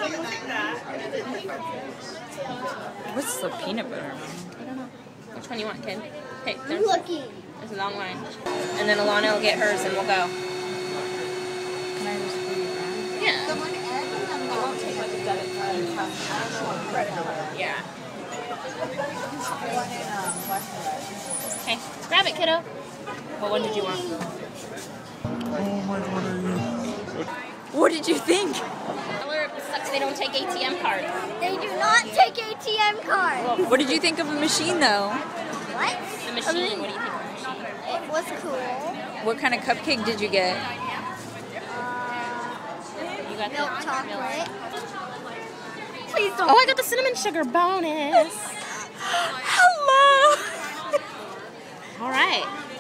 What's the peanut butter? I don't know. Which one you want, kid? Hey, I'm looking. there's a long line. And then Alana will get hers and we'll go. Can I just put it down? Yeah. It won't take like a debit card. Yeah. Okay, grab it, kiddo. What one did you want? What did you think? Tell her it sucks they don't take ATM cards. They do not take ATM cards. What did you think of the machine, though? What? The machine, what do you think of the machine? It was cool. What kind of cupcake did you get? You got Milk the chocolate. Please don't. Oh, I got the cinnamon sugar bonus. Hello! All right.